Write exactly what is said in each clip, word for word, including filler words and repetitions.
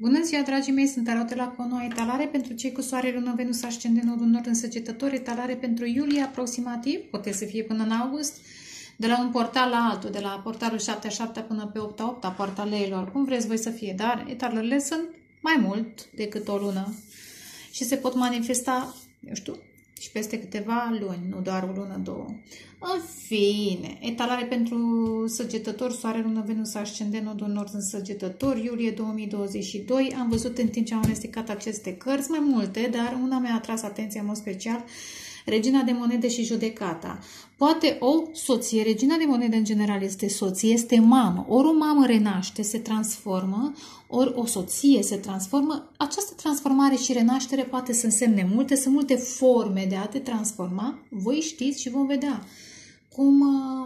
Bună ziua, dragii mei, sunt Tarotela cu o nouă etalare pentru cei cu soare, lună, Venus, ascendent, nodul nord în Săgetător, etalare pentru iulie aproximativ, poate să fie până în august, de la un portal la altul, de la portalul șapte șapte până pe opt opt, portalelor, cum vreți voi să fie, dar etalările sunt mai mult decât o lună și se pot manifesta, eu știu, și peste câteva luni, nu doar o lună, două. În fine, etalare pentru Săgetător, soare, lună, Venus, ascendent, nodul nord în Săgetător, iulie două mii douăzeci și doi. Am văzut în timp ce am amestecat aceste cărți, mai multe, dar una mi-a atras atenția în mod special, Regina de monede și judecata. Poate o soție, regina de monede în general este soție, este mamă, ori o mamă renaște, se transformă, ori o soție se transformă. Această transformare și renaștere poate să însemne multe, sunt multe forme de a te transforma. Voi știți și vom vedea cum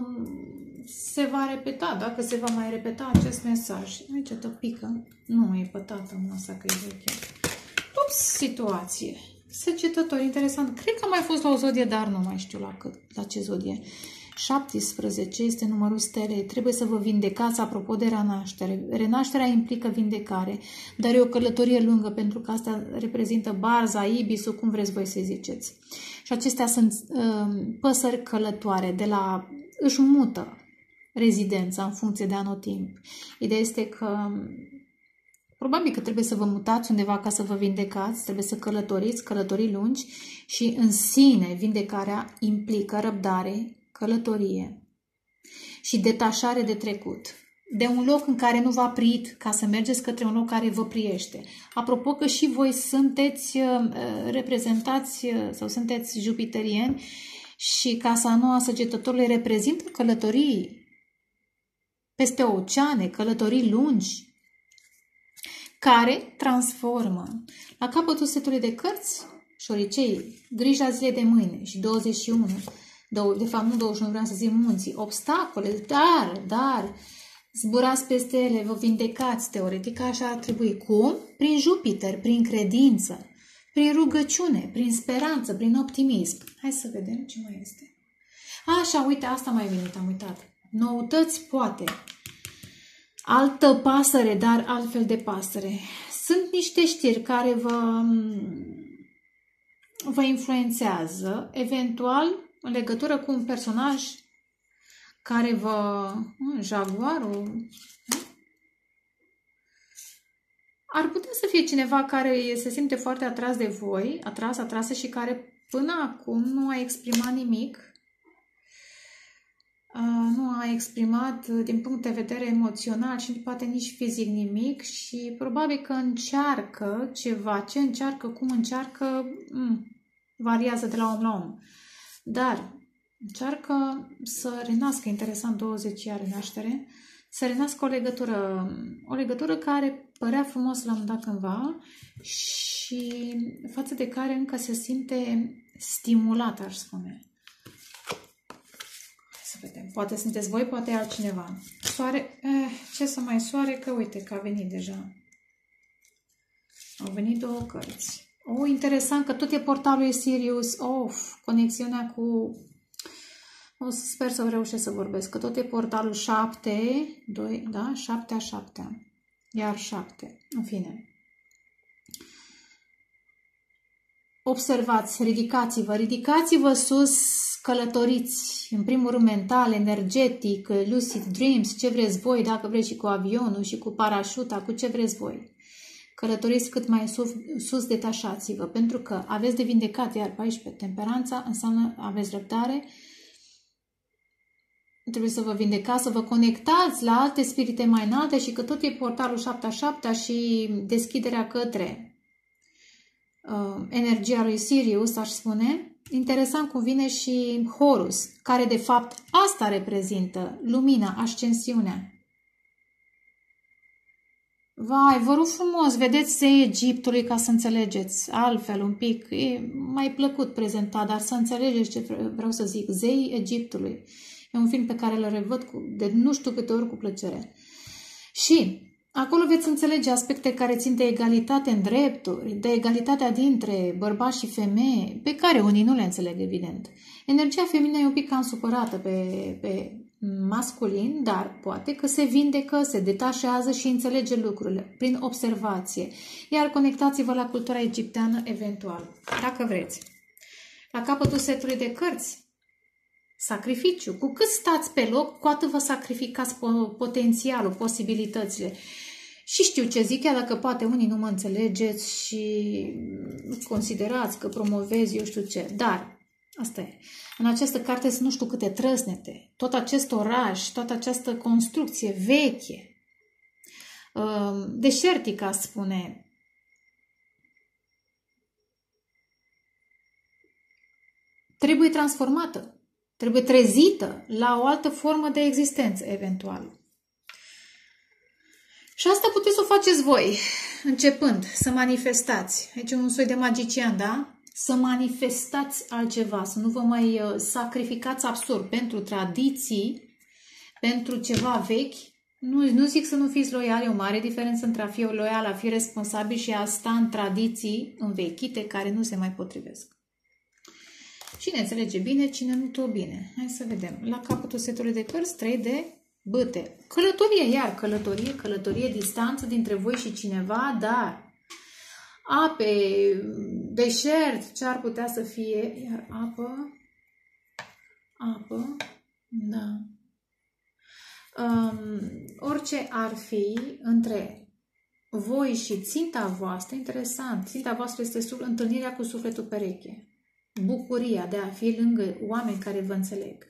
se va repeta, dacă se va mai repeta acest mesaj. Aici te pică, nu e pătată masa că e veche. Ups, situație. Săgetător, interesant. Cred că am mai fost la o zodie, dar nu mai știu la, cât, la ce zodie. șaptesprezece este numărul stelei. Trebuie să vă vindecați apropo de renaștere. Renașterea implică vindecare, dar e o călătorie lungă pentru că asta reprezintă barza, ibisul, cum vreți voi să ziceți. Și acestea sunt uh, păsări călătoare, de la își mută rezidența în funcție de anotimp. Ideea este că probabil că trebuie să vă mutați undeva ca să vă vindecați, trebuie să călătoriți, călătorii lungi și în sine vindecarea implică răbdare, călătorie și detașare de trecut. De un loc în care nu v-a priit ca să mergeți către un loc care vă priește. Apropo că și voi sunteți reprezentați sau sunteți jupiterieni și casa nouă a Săgetătorului reprezintă călătorii peste oceane, călătorii lungi, care transformă. La capătul setului de cărți, șoricei, grija zilei de mâine și douăzeci și unu, de fapt nu douăzeci și unu, vreau să zic munții, obstacole, dar, dar, zburați peste ele, vă vindecați, teoretic așa ar trebui. Cum? Prin Jupiter, prin credință, prin rugăciune, prin speranță, prin optimism. Hai să vedem ce mai este. Așa, uite, asta mai venit, am uitat. Noutăți, poate. Altă pasăre, dar altfel de pasăre. Sunt niște știri care vă, vă influențează, eventual, în legătură cu un personaj care vă... Jaguarul... Ar putea să fie cineva care se simte foarte atras de voi, atras, atrasă și care până acum nu a exprimat nimic. Nu a exprimat din punct de vedere emoțional și poate nici fizic nimic și probabil că încearcă ceva. Ce încearcă, cum încearcă, variază de la om la om. Dar încearcă să renască, interesant, douăzeci-a renaștere, să renască o legătură, o legătură care părea frumos la un dat cândva și față de care încă se simte stimulată, aș spune. Vedem. Poate sunteți voi, poate altcineva. Soare, eh, ce să mai soare, că uite că a venit deja. Au venit două cărți. Oh, interesant că tot e portalul Sirius. Of, conexiunea cu... O să sper să reușesc să vorbesc. Că tot e portalul șapte, doi, da? șapte a șapte. Iar șapte. În fine. Observați, ridicați-vă, ridicați-vă sus, călătoriți, în primul rând mental, energetic, lucid dreams, ce vreți voi, dacă vreți și cu avionul și cu parașuta, cu ce vreți voi. Călătoriți cât mai sus, sus detașați-vă, pentru că aveți de vindecat, iar paisprezece, temperanța înseamnă aveți răbdare, trebuie să vă vindecați, să vă conectați la alte spirite mai înalte și că tot e portalul șapte a șapte și deschiderea către uh, energia lui Sirius, aș spune. Interesant cum vine și Horus, care de fapt asta reprezintă, lumina, ascensiunea. Vai, vă rog frumos, vedeți zeii Egiptului ca să înțelegeți altfel un pic. E mai plăcut prezentat, dar să înțelegeți ce vreau să zic. Zeii Egiptului. E un film pe care îl revăd cu, de nu știu câte ori cu plăcere. Și acolo veți înțelege aspecte care țin de egalitate în drepturi, de egalitatea dintre bărbați și femei, pe care unii nu le înțeleg, evident. Energia feminină e un pic cam supărată pe, pe masculin, dar poate că se vindecă, se detașează și înțelege lucrurile prin observație. Iar conectați-vă la cultura egipteană eventual, dacă vreți. La capătul setului de cărți, sacrificiu. Cu cât stați pe loc, cu atât vă sacrificați potențialul, posibilitățile. Și știu ce zic, chiar dacă poate unii nu mă înțelegeți și considerați că promovez eu știu ce. Dar, asta e. În această carte sunt nu știu câte trăsnete. Tot acest oraș, toată această construcție veche, deșertica, spune, trebuie transformată, trebuie trezită la o altă formă de existență, eventual. Și asta puteți să o faceți voi, începând să manifestați. Aici e un soi de magician, da? Să manifestați altceva, să nu vă mai sacrificați absurd pentru tradiții, pentru ceva vechi. Nu, nu zic să nu fiți loiali, e o mare diferență între a fi loial, a fi responsabil și a sta în tradiții învechite care nu se mai potrivesc. Cine înțelege bine, cine nu tot bine. Hai să vedem. La capătul setului de cărți, trei de bâte. Călătorie, iar călătorie, călătorie, distanță dintre voi și cineva, dar ape, deșert, ce ar putea să fie, iar apă, apă, da. Um, orice ar fi între voi și ținta voastră, interesant, ținta voastră este sub întâlnirea cu sufletul pereche. Bucuria de a fi lângă oameni care vă înțeleg.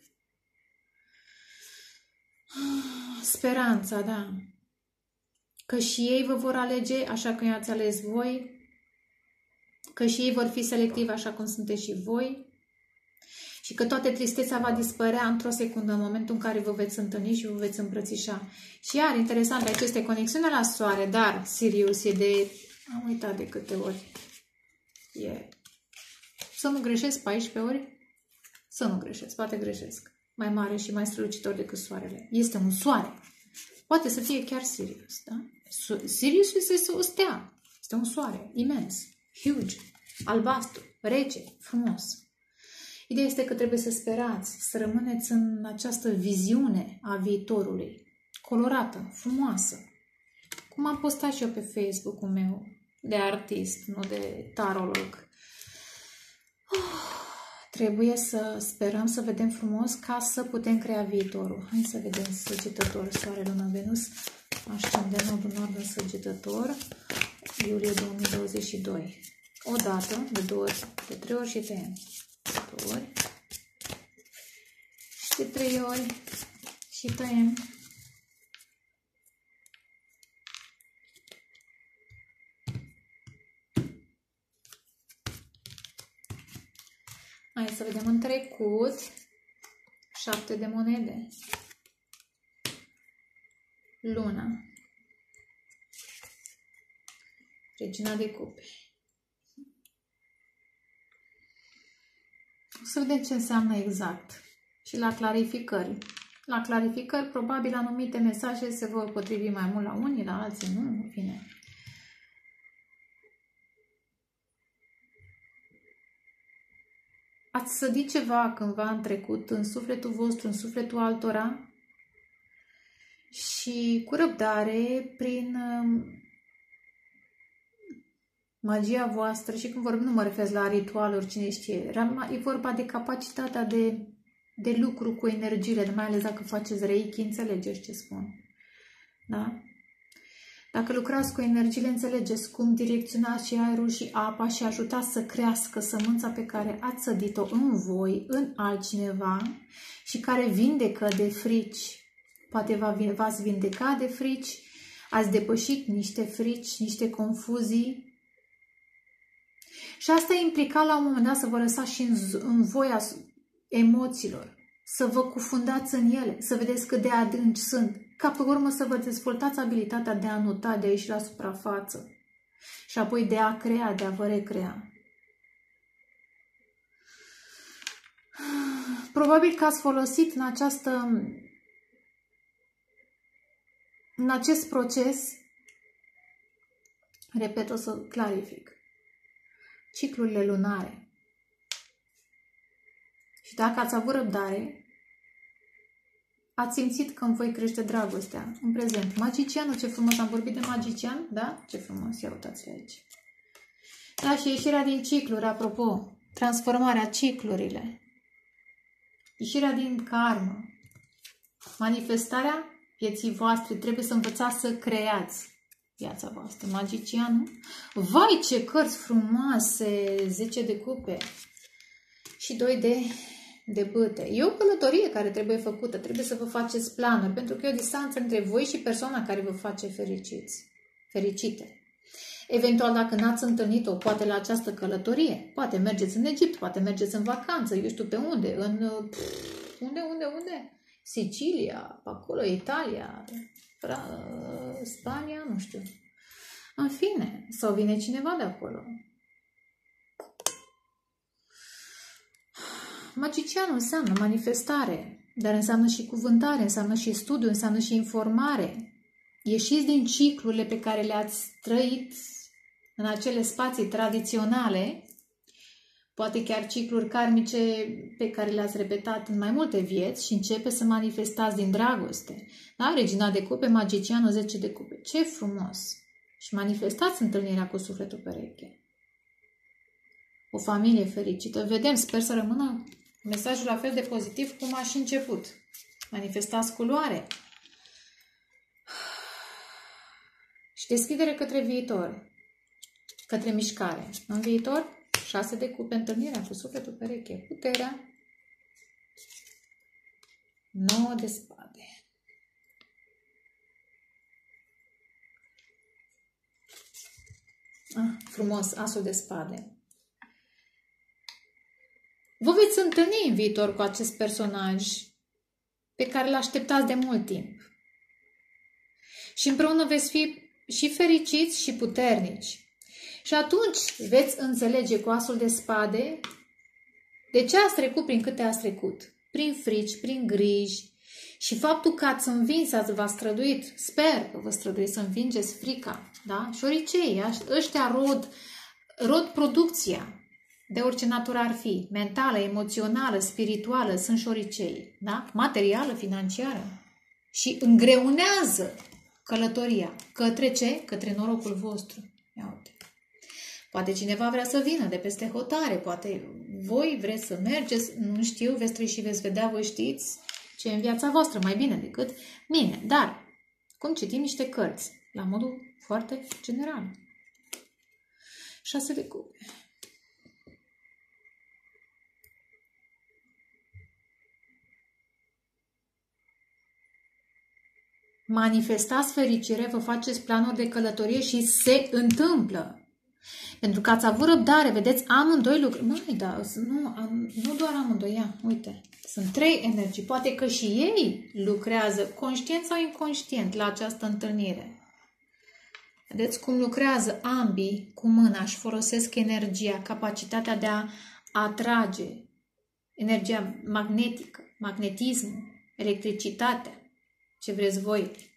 Speranța, da. Că și ei vă vor alege așa cum i-ați ales voi. Că și ei vor fi selectivi așa cum sunteți și voi. Și că toată tristețea va dispărea într-o secundă, în momentul în care vă veți întâlni și vă veți îmbrățișa. Și iar, interesant, aici este conexiunea la soare, dar Sirius e de... Am uitat de câte ori. E... Să nu greșesc paisprezece ori? Să nu greșesc, poate greșesc. Mai mare și mai strălucitor decât soarele. Este un soare. Poate să fie chiar Sirius, da? Sirius este o stea. Este un soare imens, huge, albastru, rece, frumos. Ideea este că trebuie să sperați, să rămâneți în această viziune a viitorului, colorată, frumoasă. Cum am postat și eu pe Facebook-ul meu, de artist, nu de tarolog. Oh, trebuie să sperăm să vedem frumos ca să putem crea viitorul. Hai să vedem Săgetător, Soare, Luna, Venus, ascendent nodul nord în Săgetător, iulie două mii douăzeci și doi. O dată, de două ori, de trei ori și tăiem. Două ori, de trei ori și tăiem. Hai să vedem în trecut. Șapte de monede. Luna. Regina de cupe. O să vedem ce înseamnă exact. Și la clarificări. La clarificări, probabil anumite mesaje se vor potrivi mai mult la unii, la alții nu, în fine. Ați sădit ceva cândva în trecut, în sufletul vostru, în sufletul altora și cu răbdare, prin magia voastră, și când vorbim, nu mă refer la ritualuri, cine știe, e vorba de capacitatea de, de lucru cu energiile, mai ales dacă faceți reiki, înțelegeți ce spun. Da? Dacă lucrați cu energiile, înțelegeți cum direcționați și aerul și apa și ajutați să crească sămânța pe care ați sădit-o în voi, în altcineva și care vindecă de frici. Poate v-ați vindecat de frici, ați depășit niște frici, niște confuzii. Și asta implica la un moment dat să vă lăsați și în, în voia emoțiilor, să vă cufundați în ele, să vedeți cât de adânci sunt, ca pe urmă să vă dezvoltați abilitatea de a nota, de a ieși la suprafață și apoi de a crea, de a vă recrea. Probabil că ați folosit în această, în acest proces, repet, o să clarific, ciclurile lunare. Și dacă ați avut răbdare, ați simțit că în voi crește dragostea în prezent. Magicianul, ce frumos, am vorbit de magician, da? Ce frumos, ia uitați aici. Da, și ieșirea din cicluri, apropo, transformarea, ciclurile, ieșirea din karmă, manifestarea vieții voastre, trebuie să învățați să creați viața voastră. Magicianul, vai ce cărți frumoase, zece de cupe și doi de, de bâte. E o călătorie care trebuie făcută, trebuie să vă faceți planuri, pentru că e o distanță între voi și persoana care vă face fericiți, fericite. Eventual, dacă n-ați întâlnit-o, poate la această călătorie, poate mergeți în Egipt, poate mergeți în vacanță, eu știu pe unde, în pff, unde, unde, unde? Sicilia, pe acolo, Italia, Spania, nu știu. În fine, sau vine cineva de acolo. Magicianul înseamnă manifestare, dar înseamnă și cuvântare, înseamnă și studiu, înseamnă și informare. Ieșiți din ciclurile pe care le-ați trăit în acele spații tradiționale, poate chiar cicluri karmice pe care le-ați repetat în mai multe vieți și începe să manifestați din dragoste. Da? Regina de cupe, magicianul, zece de cupe. Ce frumos! Și manifestați întâlnirea cu sufletul pereche. O familie fericită. Vedem, sper să rămână mesajul la fel de pozitiv cum a și început. Manifestați culoare. Și deschidere către viitor. Către mișcare. În viitor, șase de cupe, întâlnirea cu sufletul pereche. Puterea. nouă de spade. Ah, frumos, asul de spade. Vă veți întâlni în viitor cu acest personaj pe care îl așteptați de mult timp. Și împreună veți fi și fericiți și puternici. Și atunci veți înțelege cu asul de spade de ce ați trecut prin câte ați trecut. Prin frici, prin griji. Și faptul că ați învins, ați v-a străduit, sper că vă străduiți să învingeți frica. Da? Șoricei, ăștia rod, rod producția. De orice natură ar fi. Mentală, emoțională, spirituală, sunt șoricei. Da? Materială, financiară. Și îngreunează călătoria. Către ce? Către norocul vostru. Ia uite. Poate cineva vrea să vină de peste hotare, poate voi vreți să mergeți, nu știu, veți trăi și veți vedea, voi știți ce e în viața voastră mai bine decât mine. Dar, cum citim niște cărți, la modul foarte general. Șase de cupe. Manifestați fericire, vă faceți planuri de călătorie și se întâmplă. Pentru că ați avut răbdare, vedeți, amândoi lucruri. Mai, da, nu, am, nu doar amândoi, ia, uite, sunt trei energii. Poate că și ei lucrează, conștient sau inconștient, la această întâlnire. Vedeți cum lucrează ambii cu mâna, își folosesc energia, capacitatea de a atrage, energia magnetică, magnetismul, electricitatea, ce vreți voi.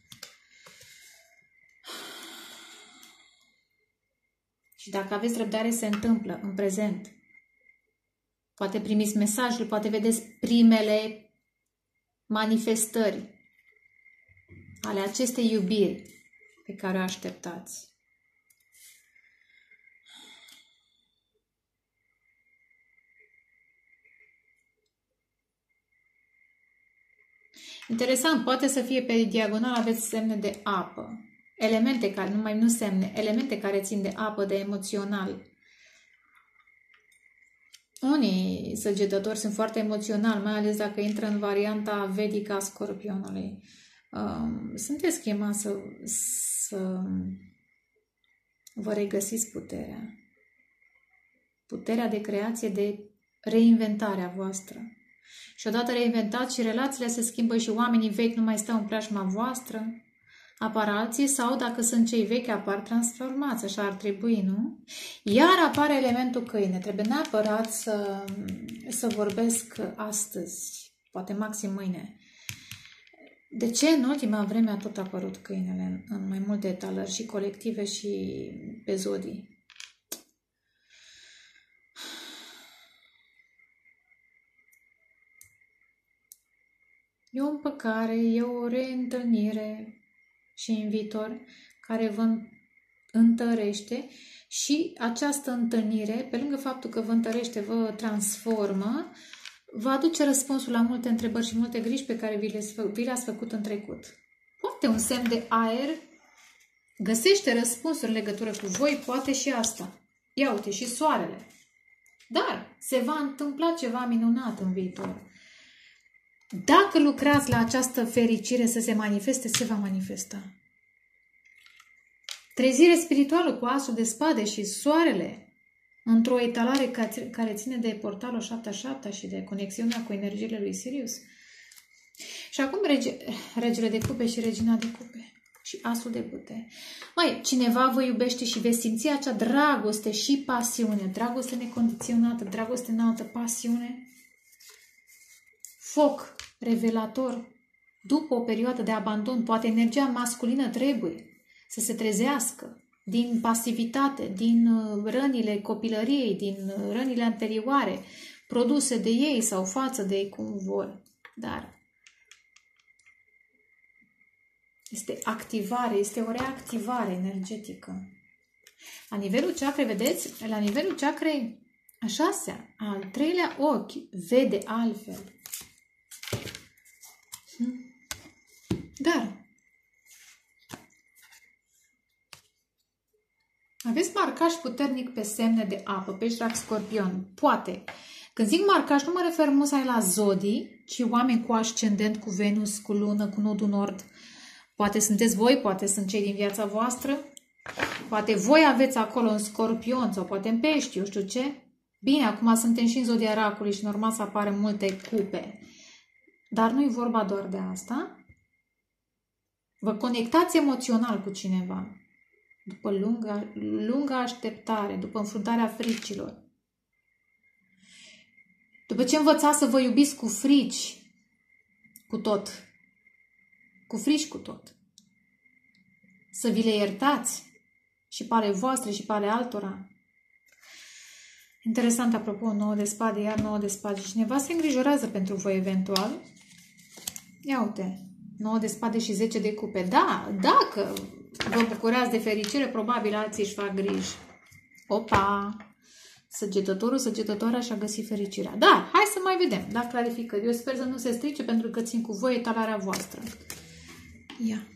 Și dacă aveți răbdare, se întâmplă în prezent. Poate primiți mesajul, poate vedeți primele manifestări ale acestei iubiri pe care o așteptați. Interesant, poate să fie pe diagonal, aveți semne de apă. Elemente care, nu mai nu semne, elemente care țin de apă, de emoțional. Unii săgetători sunt foarte emoționali, mai ales dacă intră în varianta vedică a Scorpionului. Sunteți chemați să, să vă regăsiți puterea. Puterea de creație, de reinventare a voastră. Și odată reinventați și relațiile se schimbă și oamenii vechi nu mai stau în preajma voastră. Apar alții sau, dacă sunt cei vechi, apar transformați, așa ar trebui, nu? Iar apare elementul câine. Trebuie neapărat să, să vorbesc astăzi, poate maxim mâine. De ce în ultima vreme a tot apărut câinele în, în mai multe etalări și colective și pe zodii? E o împăcare, e o reîntâlnire și în viitor care vă întărește și această întâlnire, pe lângă faptul că vă întărește, vă transformă, va aduce răspunsul la multe întrebări și multe griji pe care vi le-ați făcut în trecut. Poate un semn de aer găsește răspunsuri în legătură cu voi, poate și asta. Ia uite, și soarele. Dar se va întâmpla ceva minunat în viitor. Dacă lucrați la această fericire să se manifeste, se va manifesta. Trezire spirituală cu asul de spade și soarele într-o etalare care ține de portalul șapte șapte și de conexiunea cu energiile lui Sirius. Și acum rege, regele de cupe și regina de cupe și asul de bâte. Mai, cineva vă iubește și veți simți acea dragoste și pasiune, dragoste necondiționată, dragoste înaltă, pasiune. Foc revelator. După o perioadă de abandon, poate energia masculină trebuie să se trezească din pasivitate, din rănile copilăriei, din rănile anterioare, produse de ei sau față de ei cum vor. Dar este activare, este o reactivare energetică. La nivelul chakrei, vedeți? La nivelul chakrei a șasea, al treilea ochi vede altfel. Dar aveți marcaj puternic pe semne de apă, pești, rac, scorpion. Poate. Când zic marcaj, nu mă refer musai la zodii, ci oameni cu ascendent, cu Venus, cu lună, cu nodul nord. Poate sunteți voi, poate sunt cei din viața voastră. Poate voi aveți acolo un scorpion sau poate în pești, eu știu ce. Bine, acum suntem și în zodia racului și normal să apară multe cupe. Dar nu e vorba doar de asta. Vă conectați emoțional cu cineva. După lunga, lunga așteptare, după înfruntarea fricilor. După ce învățați să vă iubiți cu frici, cu tot. Cu frici cu tot. Să vi le iertați și pe ale voastre și pe ale altora. Interesant, apropo, nouă de spade, iar nouă de spade. Cineva se îngrijorează pentru voi eventual. Ia uite, nouă de spade și zece de cupe. Da, dacă vă bucurați de fericire, probabil alții își fac griji. Opa! Săgetătorul, săgetătoarea și-a găsit fericirea. Da, hai să mai vedem, da, clarificări. Eu sper să nu se strice pentru că țin cu voi etalarea voastră. Ia.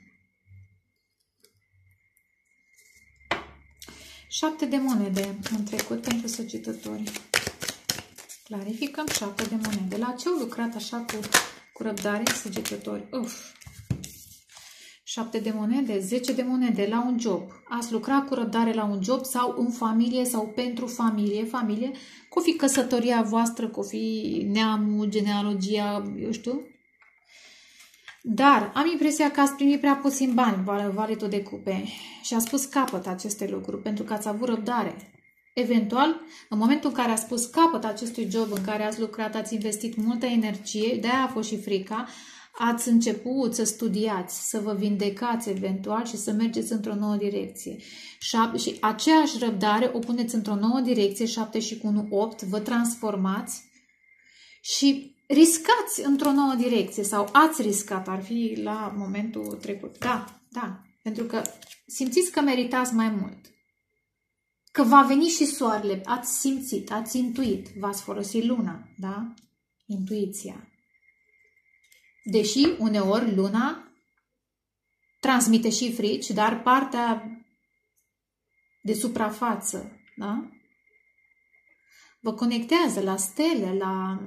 Șapte de monede în trecut pentru săgetători. Clarificăm șapte de monede. La ce au lucrat așa cu, cu răbdare săgetători? Uf. Șapte de monede, zece de monede la un job. Ați lucrat cu răbdare la un job sau în familie sau pentru familie, familie, cu fi căsătoria voastră, cu fi neamul, genealogia, eu știu. Dar am impresia că ați primit prea puțin bani, valetul de cupe, și ați pus capăt aceste lucruri pentru că ați avut răbdare. Eventual, în momentul în care ați pus capăt acestui job în care ați lucrat, ați investit multă energie, de-aia a fost și frica, ați început să studiați, să vă vindecați eventual și să mergeți într-o nouă direcție. Și aceeași răbdare o puneți într-o nouă direcție, șapte și cu unu, opt, vă transformați și riscați într-o nouă direcție sau ați riscat, ar fi la momentul trecut. Da, da, pentru că simțiți că meritați mai mult. Că va veni și soarele, ați simțit, ați intuit, v-ați folosit luna, da? Intuiția. Deși uneori luna transmite și frici, dar partea de suprafață, da? Vă conectează la stele, la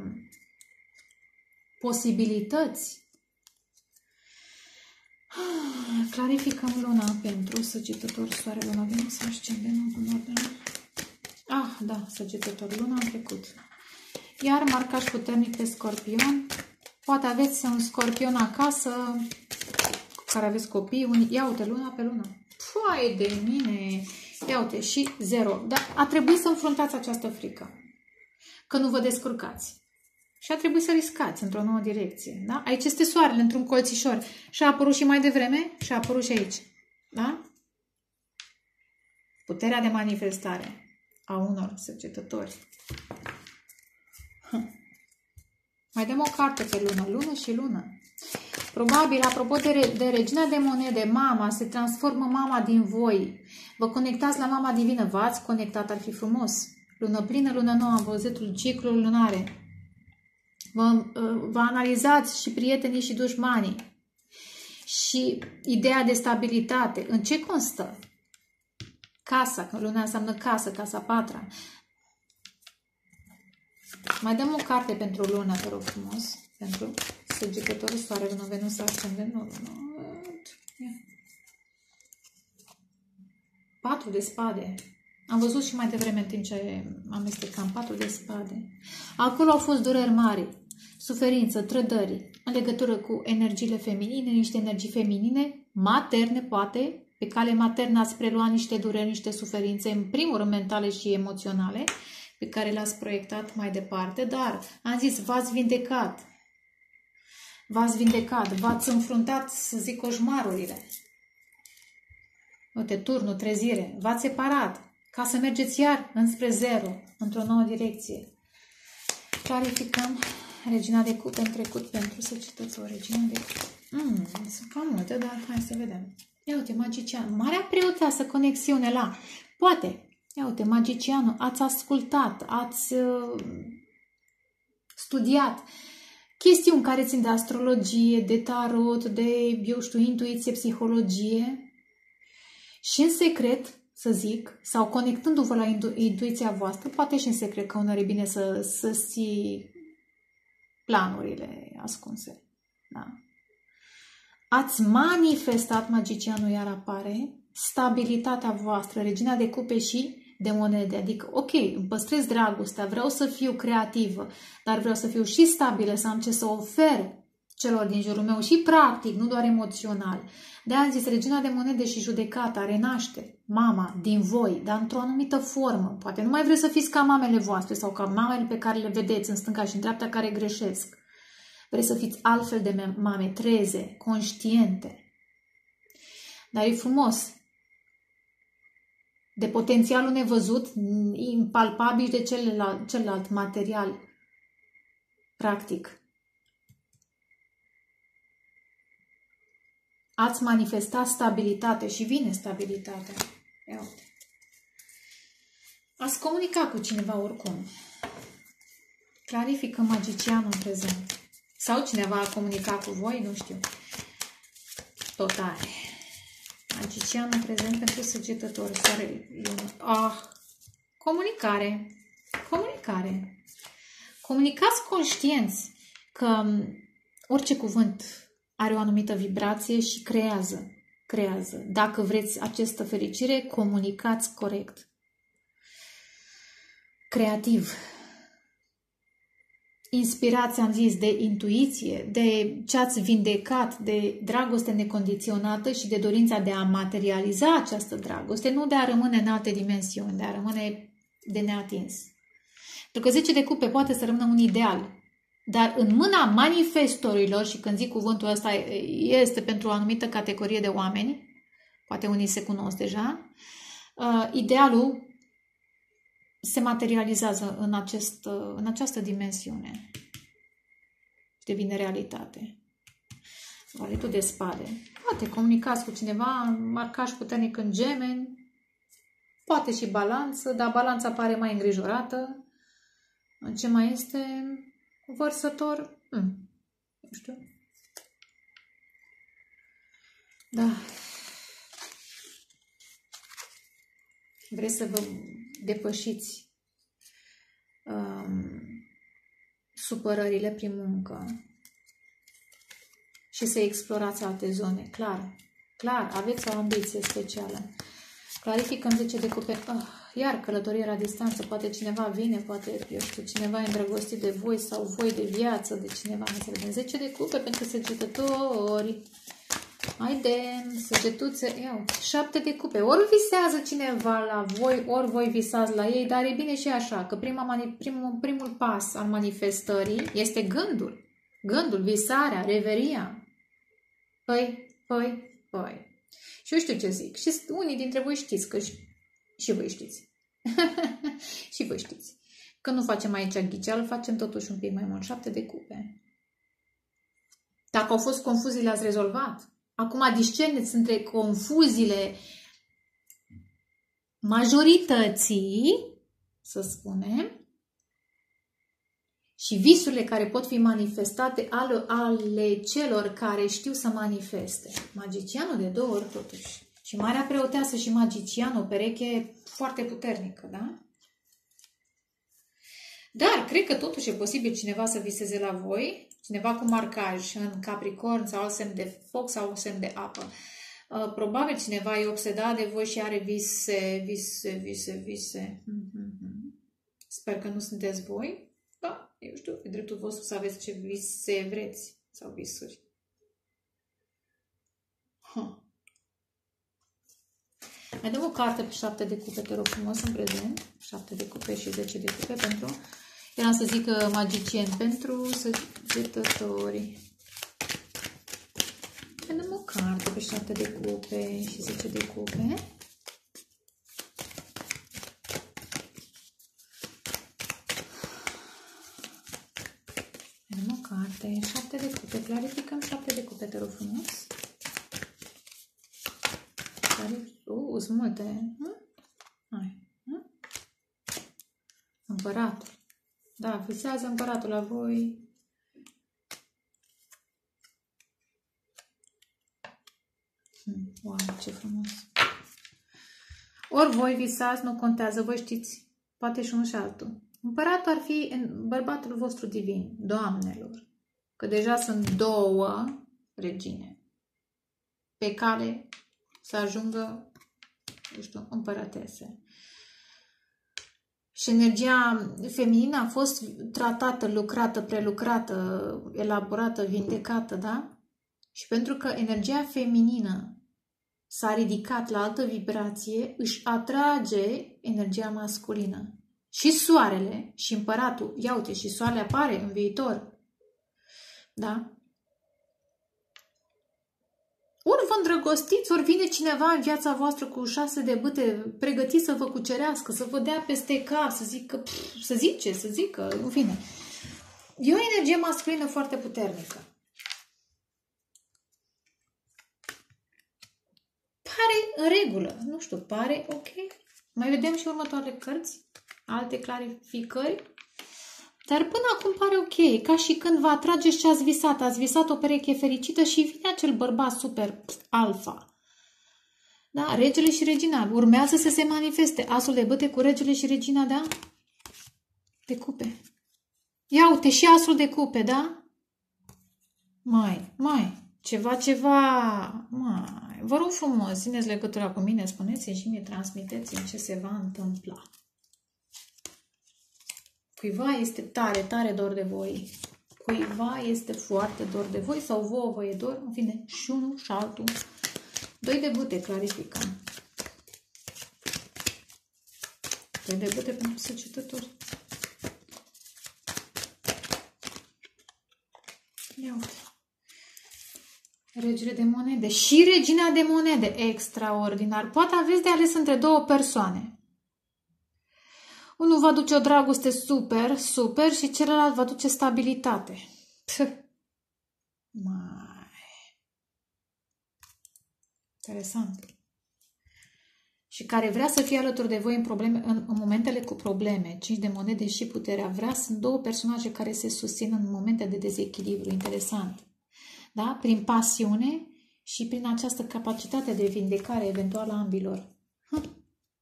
posibilități. Clarificăm luna pentru săgetător, soare, luna, Venus, ascendentul, nordul. Ah, da, săgetător, luna a trecut. Iar marcaj puternic pe scorpion. Poate aveți un scorpion acasă cu care aveți copii. Unii, ia uite, luna pe lună. Păi de mine! Ia uite, și zero. Dar a trebuit să înfruntați această frică. Că nu vă descurcați. Și a trebuit să riscați într-o nouă direcție. Da? Aici este soarele, într-un colțișor. Și a apărut și mai devreme și a apărut și aici. Da? Puterea de manifestare a unor săgetători. Hm. Mai dăm o carte pe lună. Lună și lună. Probabil, apropo de, de regina de monede, mama, se transformă mama din voi. Vă conectați la mama divină, v-ați conectat, ar fi frumos. Lună plină, lună nouă, am văzut ciclul lunare. Vă, vă analizați și prietenii și dușmanii. Și ideea de stabilitate. În ce constă? Casa, că luna înseamnă casă, casa patra. Mai dăm o carte pentru lună, te rog frumos. Pentru Săgetătorul, Soare, Lună, Venus, Ascendent, nu, nu. Patru de spade. Am văzut și mai devreme în timp ce amestecam. Patru de spade. Acolo au fost dureri mari, suferință, trădări, în legătură cu energiile feminine, niște energii feminine, materne, poate, pe cale maternă ați preluat niște dureri, niște suferințe, în primul rând mentale și emoționale, pe care le-ați proiectat mai departe, dar am zis, v-ați vindecat. V-ați vindecat, v-ați înfruntat, să zic, coșmarurile. Uite, turnul, trezire, v-ați separat, ca să mergeți iar înspre zero, într-o nouă direcție. Clarificăm regina de cupe în trecut pentru Săgetător, regina de cupe. Mm, sunt cam multe, dar hai să vedem. Ia uite, magician, marea preoteasă, conexiune la, poate, ia uite, magicianul, ați ascultat, ați uh, studiat chestiuni care țin de astrologie, de tarot, de, eu știu, intuiție, psihologie și în secret, să zic, sau conectându-vă la intu intuiția voastră, poate și în secret, că uneori e bine să, să ții planurile ascunse. Da? Ați manifestat, magicianul iar apare, stabilitatea voastră, regina de cupe și de monede. Adică, ok, îmi păstrez dragostea, vreau să fiu creativă, dar vreau să fiu și stabilă, să am ce să ofer celor din jurul meu și practic, nu doar emoțional. De-aia am zis, regina de monede și judecata, renaște mama din voi, dar într-o anumită formă. Poate nu mai vreți să fiți ca mamele voastre sau ca mamele pe care le vedeți în stânga și în dreapta care greșesc. Vreți să fiți altfel de mame, treze, conștiente. Dar e frumos. De potențialul nevăzut, impalpabil de celălalt, celălalt material, practic. Ați manifestat stabilitate și vine stabilitatea. Ia uite. Ați comunicat cu cineva oricum. Clarifică magicianul în prezent. Sau cineva a comunicat cu voi, nu știu. Tot are. Magicianul prezent pentru Săgetător, Soare, Lună. Ah, comunicare. Comunicare. Comunicați conștienți că orice cuvânt are o anumită vibrație și creează. Creează. Dacă vreți această fericire, comunicați corect. Creativ. Inspirați, am zis, de intuiție, de ce ați vindecat, de dragoste necondiționată și de dorința de a materializa această dragoste, nu de a rămâne în alte dimensiuni, de a rămâne de neatins. Pentru că zece de cupe poate să rămână un ideal, dar în mâna manifestorilor, și când zic cuvântul ăsta este pentru o anumită categorie de oameni, poate unii se cunosc deja, uh, idealul se materializează în, acest, în această dimensiune. Și devine realitate. Valetul de spade. Poate comunicați cu cineva, marcaj puternic în Gemeni, poate și balanță, dar balanța pare mai îngrijorată. În ce mai este? Vărsător? Hmm. Nu știu. Da. Vreți să vă depășiți um, supărările prin muncă și să explorați alte zone. Clar, clar, aveți o ambiție specială. Clarificăm zece de cupe. Oh, iar călătorie la distanță. Poate cineva vine, poate, eu știu, cineva e îndrăgostit de voi sau voi de viață, de cineva. Nu se vedem. zece de cupe pentru Săgetători. Haide, săgetuțe, iau, șapte de cupe. Ori visează cineva la voi, ori voi visați la ei, dar e bine și așa, că prima, primul, primul pas al manifestării este gândul. Gândul, visarea, reveria. Păi, păi, păi. Și eu știu ce zic. Și unii dintre voi știți, că și voi știți. Și voi știți. Că nu facem aici ghiceal, facem totuși un pic mai mult. Șapte de cupe. Dacă au fost confuzii, le-ați rezolvat. Acum discerneți între confuziile majorității, să spunem, și visurile care pot fi manifestate ale, ale celor care știu să manifeste. Magicianul de două ori totuși. Și Marea Preoteasă și magician, o pereche foarte puternică, da? Dar cred că totuși e posibil cineva să viseze la voi, cineva cu marcaj în Capricorn sau alt semn de foc sau semn de apă. Probabil cineva e obsedat de voi și are vise, vise, vise, vise. Sper că nu sunteți voi. Da, eu știu, e dreptul vostru să aveți ce vise vreți sau visuri. Huh. Mai dăm o carte pe șapte de cupe, te rog frumos, în prezent. șapte de cupe și zece de cupe pentru... Eram să zic magicieni, pentru săgetători. Mai dăm o carte pe șapte de cupe și zece de cupe. Mai dăm o carte, șapte de cupe. Clarificăm șapte de cupe, te rog frumos. Uh, sunt multe. Hm? Hai. Hm? Împăratul. Da, visează împăratul la voi. Hm, wow, ce frumos. Ori voi visați, nu contează, voi știți, poate și unul și altul. Împăratul ar fi bărbatul vostru divin, doamnelor. Că deja sunt două regine pe care să ajungă, nu știu, împărătese. Și energia feminină a fost tratată, lucrată, prelucrată, elaborată, vindecată, da? Și pentru că energia feminină s-a ridicat la altă vibrație, își atrage energia masculină. Și soarele și împăratul, ia uite, și soarele apare în viitor, da? Ori vă îndrăgostiți, ori vine cineva în viața voastră cu șase de bâte pregătit să vă cucerească, să vă dea peste cap, să zică, pf, să zice, să zică, în fine. E o energie masculină foarte puternică. Pare în regulă, nu știu, pare ok. Mai vedem și următoarele cărți, alte clarificări. Dar până acum pare ok, ca și când vă atrageți ce ați visat. Ați visat o pereche fericită și vine acel bărbat super alfa. Da? Regele și regina. Urmează să se manifeste. Asul de bâte cu regele și regina, da? De cupe. Ia uite, și asul de cupe, da? Mai, mai. Ceva, ceva. Mai. Vă rog frumos, țineți legătura cu mine, spuneți-mi și mie, transmiteți-mi ce se va întâmpla. Cuiva este tare, tare dor de voi. Cuiva este foarte dor de voi sau vouă vă e dor. În fine, și unul și altul. Doi de bâte, clarificăm. Doi de bâte pentru săgetători. Ia uite. Regele de monede și regina de monede. Extraordinar. Poate aveți de ales între două persoane. Unul va duce o dragoste super, super și celălalt va duce stabilitate. Pf. Mai. Interesant. Și care vrea să fie alături de voi în, probleme, în, în momentele cu probleme. Cinci de monede și puterea vrea. Sunt două personaje care se susțin în momente de dezechilibru. Interesant. Da? Prin pasiune și prin această capacitate de vindecare eventuală a ambilor. Hm.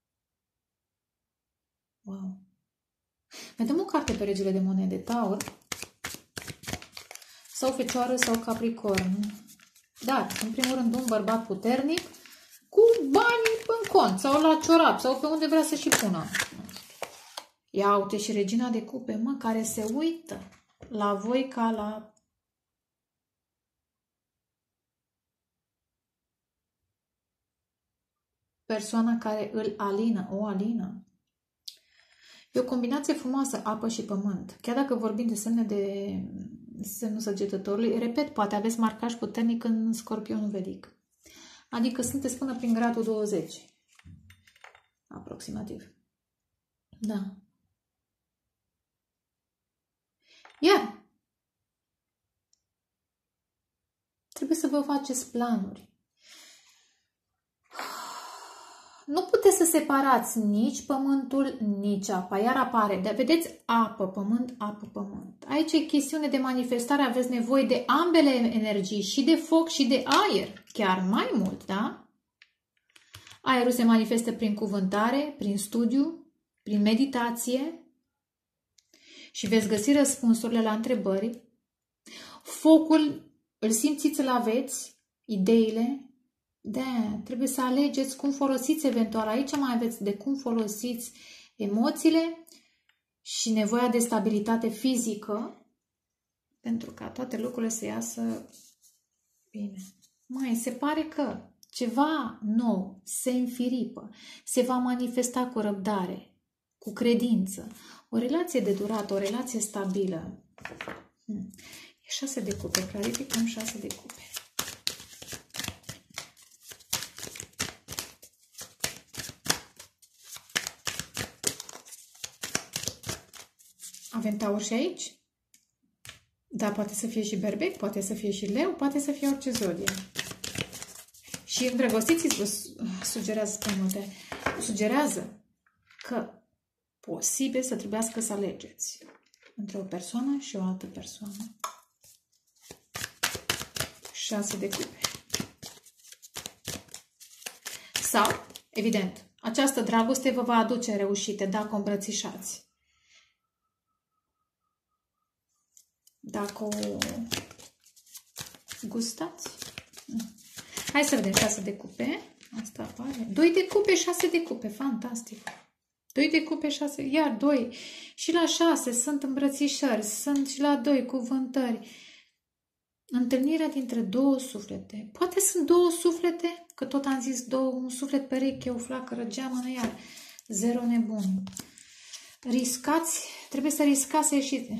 Wow. Mai dăm o carte pe regele de monede. Taur. Sau Fecioară sau Capricorn. Dar, în primul rând, un bărbat puternic cu bani în cont sau la ciorap sau pe unde vrea să și pună. Ia uite și regina de cupe, mă, care se uită la voi ca la persoana care îl alină, o alină. E o combinație frumoasă, apă și pământ. Chiar dacă vorbim de semne de semnul săgetătorului, repet, poate aveți marcaj puternic în Scorpionul vedic. Adică sunteți până prin gradul douăzeci. Aproximativ. Da. Iar trebuie să vă faceți planuri. Nu puteți să separați nici pământul, nici apa. Iar apare, de, vedeți, apă, pământ, apă, pământ. Aici e chestiune de manifestare, aveți nevoie de ambele energii, și de foc și de aer. Chiar mai mult, da? Aerul se manifestă prin cuvântare, prin studiu, prin meditație și veți găsi răspunsurile la întrebări. Focul îl simțiți, îl aveți, ideile. Da, trebuie să alegeți cum folosiți eventual. Aici mai aveți de cum folosiți emoțiile și nevoia de stabilitate fizică pentru ca toate lucrurile să iasă bine. Mai se pare că ceva nou se înfiripă, se va manifesta cu răbdare, cu credință, o relație de durată, o relație stabilă. Hmm. E șase de cupe, clarificăm șase de cupe. Avem taur și aici? Da, poate să fie și berbec, poate să fie și leu, poate să fie orice zodie. Și îndrăgostiți vă sugerează spre multe, sugerează că posibil să trebuiască să alegeți între o persoană și o altă persoană. șase de cupe. Sau, evident, această dragoste vă va aduce reușite dacă o îmbrățișați. Dacă o gustați. Hai să vedem șase de cupe. Asta apare. doi de cupe, șase de cupe. Fantastic. doi de cupe, șase. Iar doi. Și la șase sunt îmbrățișări. Sunt și la doi cuvântări. Întâlnirea dintre două suflete. Poate sunt două suflete, că tot am zis două, un suflet pereche, o flacără, geamănă, iar zero nebun. Riscați, trebuie să riscați să ieșiți.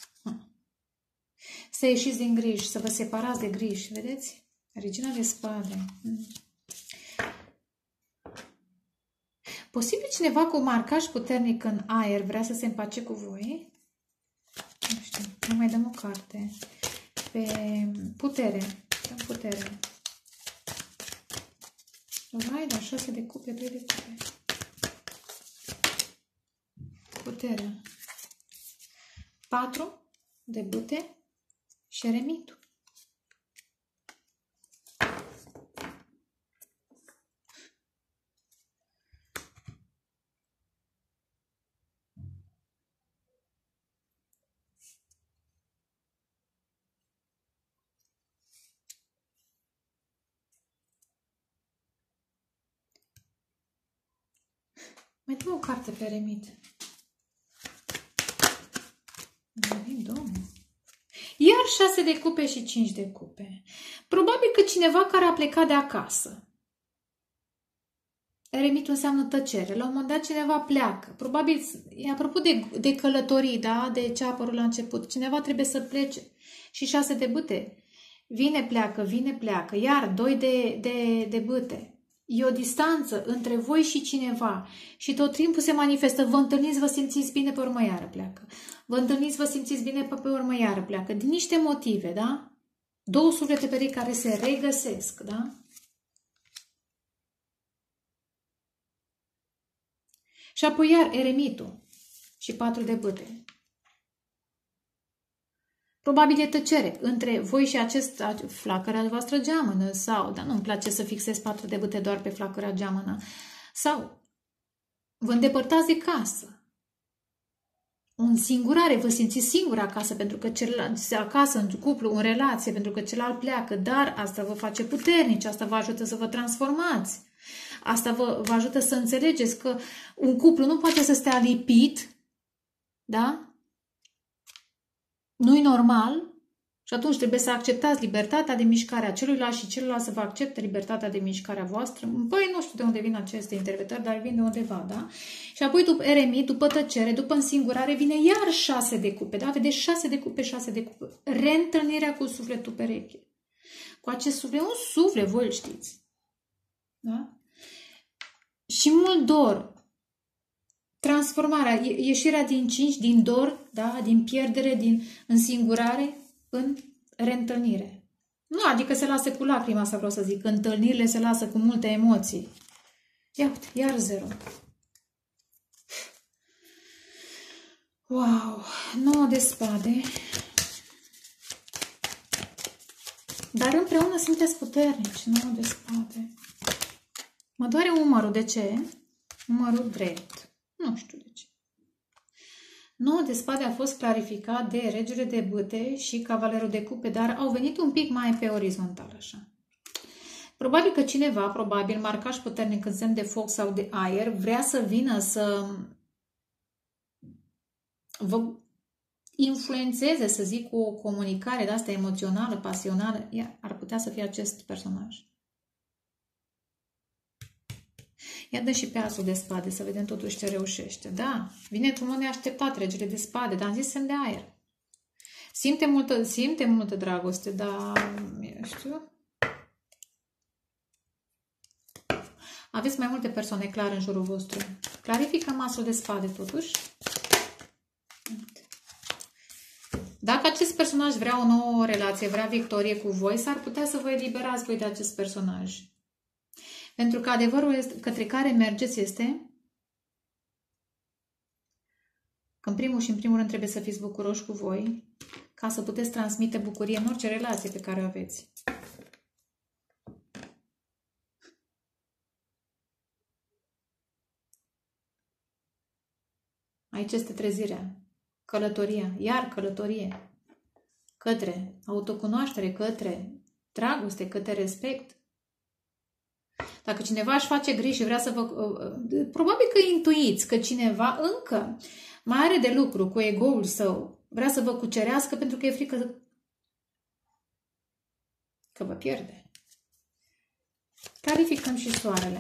Să ieșiți din griji, să vă separați de griji, vedeți? Regina de spade. Posibil cineva cu marcaj puternic în aer vrea să se împace cu voi? Nu știu, nu mai dăm o carte. Pe putere, dăm putere. Vai, da, șase de cupe, doi de cupe. Puterea. patru de bâte și eremitul. Mai dăm o carte pe eremit. Iar șase de cupe și cinci de cupe. Probabil că cineva care a plecat de acasă. Eremitul înseamnă tăcere. La un moment dat cineva pleacă. Probabil, apropo de, de călătorii, da? De ce a apărut la început. Cineva trebuie să plece. Și șase de bâte. Vine, pleacă, vine, pleacă. Iar doi de, de, de bâte. E o distanță între voi și cineva și tot timpul se manifestă. Vă întâlniți, vă simțiți bine, pe urmă iară pleacă. Vă întâlniți, vă simțiți bine, pe urmă iară pleacă. Din niște motive, da? Două suflete perechi care se regăsesc, da? Și apoi iar eremitul și patru de bâte. Probabil e tăcere între voi și acest flacăra voastră geamănă sau, dar nu-mi place să fixez patru de bâte doar pe flacăra geamănă, sau vă îndepărtați de casă. În singurare, vă simțiți singur acasă pentru că celălalt, acasă, în cuplu, în relație, pentru că celălalt pleacă, dar asta vă face puternici, asta vă ajută să vă transformați. Asta vă, vă ajută să înțelegeți că un cuplu nu poate să stea lipit, da? Nu-i normal și atunci trebuie să acceptați libertatea de mișcare a celuilalt și celălalt să vă accepte libertatea de mișcare a voastră. Păi nu știu de unde vin aceste interpretări, dar vin de undeva, da? Și apoi după eremit, după tăcere, după însingurare, vine iar șase de cupe, da? Vedeți, șase de cupe, șase de cupe. Reîntâlnirea cu sufletul pereche. Cu acest suflet, un suflet, voi îl știți. Da? Și mult dor. Transformarea, ieșirea din cinci, din dor, da? Din pierdere, din însingurare, în reîntâlnire. Nu, adică se lasă cu lacrima, asta vreau să zic. Întâlnirile se lasă cu multe emoții. Ia uite, iar zero. Wow, nouă de spade. Dar împreună sunteți puternici, nouă de spade. Mă doare umărul, de ce? Umărul drept. Nu știu de ce. nouă de spade a fost clarificat de regele de bâte și cavalerul de cupe, dar au venit un pic mai pe orizontal, așa. Probabil că cineva, probabil marcaș puternic în semn de foc sau de aer, vrea să vină să vă influențeze, să zic, cu o comunicare de asta emoțională, pasională. Ia, ar putea să fie acest personaj. Ia dă și pe asul de spade, să vedem totuși ce reușește. Da, vine cu mod neașteptat regele de spade, dar am zis semn de aer. Simte multă, simte multă dragoste, dar, eu știu, aveți mai multe persoane clare în jurul vostru. Clarificăm asul de spade, totuși. Dacă acest personaj vrea o nouă relație, vrea victorie cu voi, s-ar putea să vă eliberați voi de acest personaj. Pentru că adevărul este, către care mergeți este că în primul și în primul rând trebuie să fiți bucuroși cu voi ca să puteți transmite bucurie în orice relație pe care o aveți. Aici este trezirea, călătoria, iar călătorie, către autocunoaștere, către dragoste, către respect. Dacă cineva își face griji și vrea să vă... Probabil că intuiți că cineva încă mai are de lucru cu ego-ul său, vrea să vă cucerească pentru că e frică că vă pierde. Clarificăm și soarele.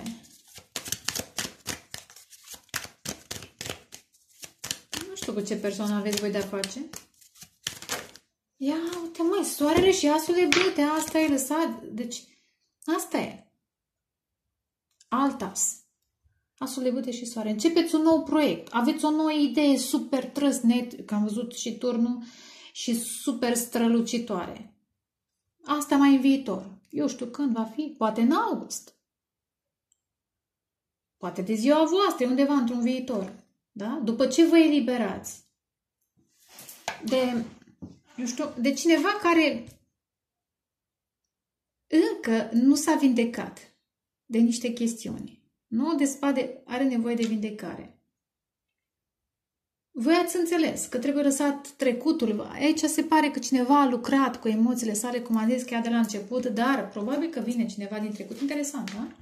Nu știu cu ce persoană aveți voi de-a face. Ia uite măi, soarele și asul de bâte, asta e lăsat. Deci, asta e. Alt as. Asul de bâte și soare. Începeți un nou proiect. Aveți o nouă idee super trăsnet, că am văzut și turnul, și super strălucitoare. Asta mai în viitor. Eu știu când va fi. Poate în august. Poate de ziua voastră, undeva într-un viitor. Da? După ce vă eliberați de, eu știu, de cineva care încă nu s-a vindecat de niște chestiuni. Nouă de spade are nevoie de vindecare. Voi ați înțeles că trebuie lăsat trecutul. Aici se pare că cineva a lucrat cu emoțiile sale, cum am zis chiar de la început, dar probabil că vine cineva din trecut. Interesant, da?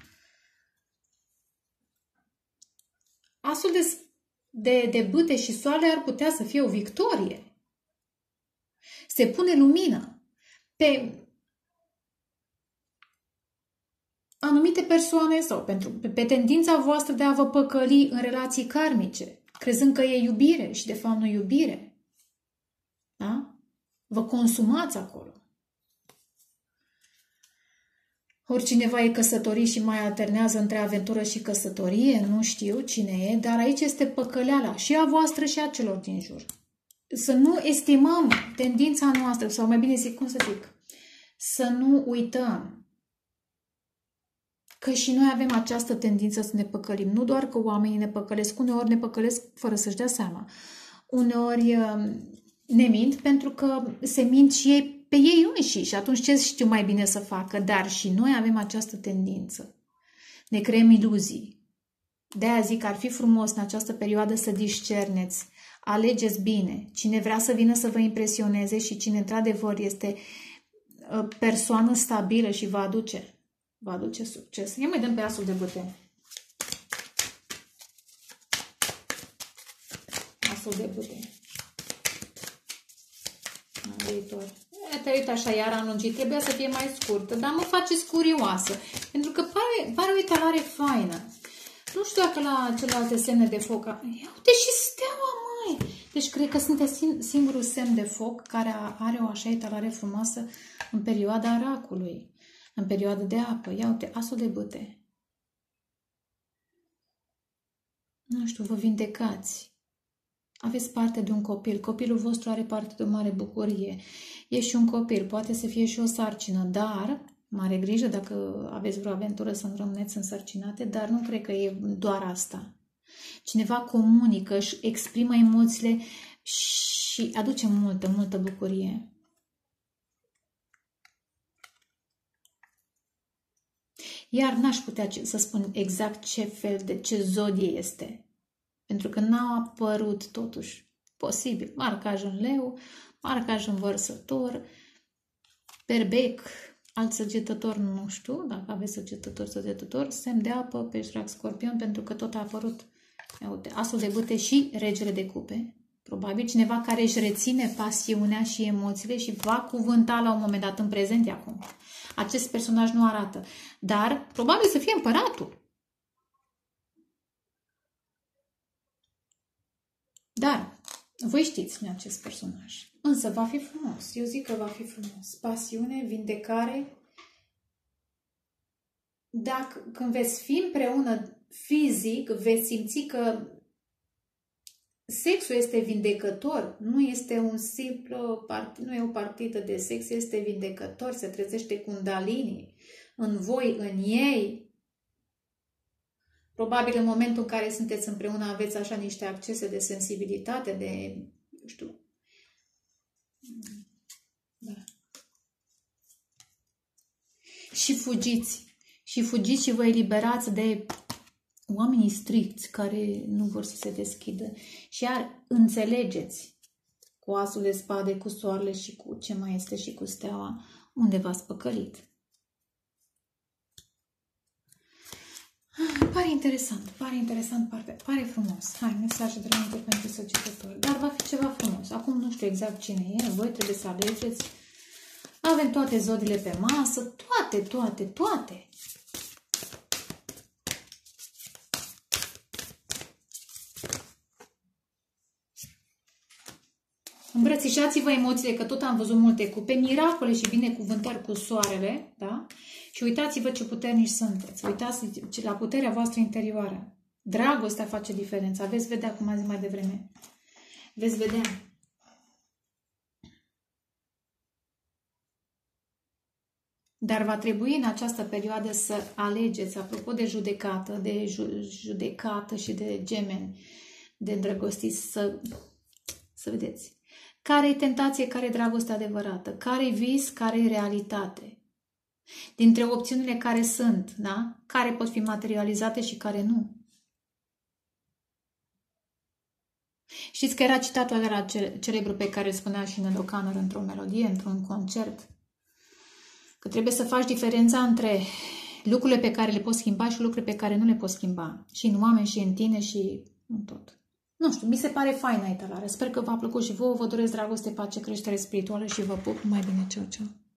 Asul de, de, de bâte și soare ar putea să fie o victorie. Se pune lumină pe anumite persoane sau pentru, pe, pe tendința voastră de a vă păcăli în relații karmice, crezând că e iubire și de fapt nu iubire. Da? Vă consumați acolo. Oricineva e căsătorit și mai alternează între aventură și căsătorie, nu știu cine e, dar aici este păcăleala și a voastră și a celor din jur. Să nu estimăm tendința noastră, sau mai bine zic, cum să zic, să nu uităm că și noi avem această tendință să ne păcălim. Nu doar că oamenii ne păcălesc, uneori ne păcălesc fără să-și dea seama. Uneori ne mint pentru că se mint și ei pe ei înșiși și atunci ce știu mai bine să facă? Dar și noi avem această tendință. Ne creăm iluzii. De-aia zic că ar fi frumos în această perioadă să discerneți. Alegeți bine. Cine vrea să vină să vă impresioneze și cine într-adevăr este persoană stabilă și va aduce va aduce succes. Ia mai dăm pe asul de bâte. Asul de bâte. În viitor. Te uite așa, iar am lungit. Trebuia să fie mai scurtă, dar mă faceți curioasă. Pentru că pare, pare o etalare faină. Nu știu dacă la celelalte semne de foc... Ia uite și steaua, măi! Deci cred că sunteți singurul semn de foc care are o așa etalare frumoasă în perioada racului. În perioadă de apă. Ia uite, asul de bâte. Nu știu, vă vindecați. Aveți parte de un copil. Copilul vostru are parte de o mare bucurie. E și un copil. Poate să fie și o sarcină, dar mare grijă dacă aveți vreo aventură să nu rămâneți însărcinate, dar nu cred că e doar asta. Cineva comunică, își exprimă emoțiile și aduce multă, multă bucurie. Iar n-aș putea să spun exact ce fel de, ce zodie este. Pentru că n-a apărut totuși. Posibil. Marcaj în leu, marcaj în vărsător, berbec, alt săgetător, nu știu, dacă aveți săgetător, săgetător, semn de apă, pești, rac, scorpion, pentru că tot a apărut uite, asul de bâte și regele de cupe. Probabil cineva care își reține pasiunea și emoțiile și va cuvânta la un moment dat, în prezent acum. Acest personaj nu arată, dar probabil să fie împăratul. Dar voi știți acest personaj. Însă va fi frumos. Eu zic că va fi frumos. Pasiune, vindecare. Dacă când veți fi împreună fizic, veți simți că sexul este vindecător. Nu este un simplu, nu e o partidă de sex, este vindecător. Se trezește Kundalini în voi, în ei. Probabil în momentul în care sunteți împreună aveți așa niște accese de sensibilitate, de, nu știu, da. Și fugiți. Și fugiți și vă eliberați de oamenii stricți care nu vor să se deschidă. Și iar înțelegeți cu asul de spade, cu soarele și cu ce mai este și cu steaua, unde v-ați păcălit. Pare interesant, pare interesant, pare, pare frumos. Hai, mesaje de la Minte pentru Săgetători. Dar va fi ceva frumos. Acum nu știu exact cine e, voi trebuie să alegeți. Avem toate zodiile pe masă, toate, toate, toate. Îmbrățișați-vă emoțiile, că tot am văzut multe cupe, miracole și binecuvântări cu soarele, da? Și uitați-vă ce puternici sunteți. Uitați la puterea voastră interioară. Dragostea face diferența. Veți vedea, cum am zis mai devreme. Veți vedea. Dar va trebui în această perioadă să alegeți, apropo de judecată, de ju judecată și de gemeni, de îndrăgostiți, să, să vedeți. Care-i tentație, care-i dragoste adevărată, care-i vis, care-i realitate. Dintre opțiunile care sunt, da? Care pot fi materializate și care nu. Știți că era citatul ăla celebru pe care îl spunea și Ned O'Connor într-o melodie, într-un concert. Că trebuie să faci diferența între lucrurile pe care le poți schimba și lucrurile pe care nu le poți schimba. Și în oameni, și în tine, și în tot. Nu știu, mi se pare faină etalare. Sper că v-a plăcut și vouă. Vă doresc dragoste, pace, creștere spirituală și vă pup. Numai bine, ceau, ceau.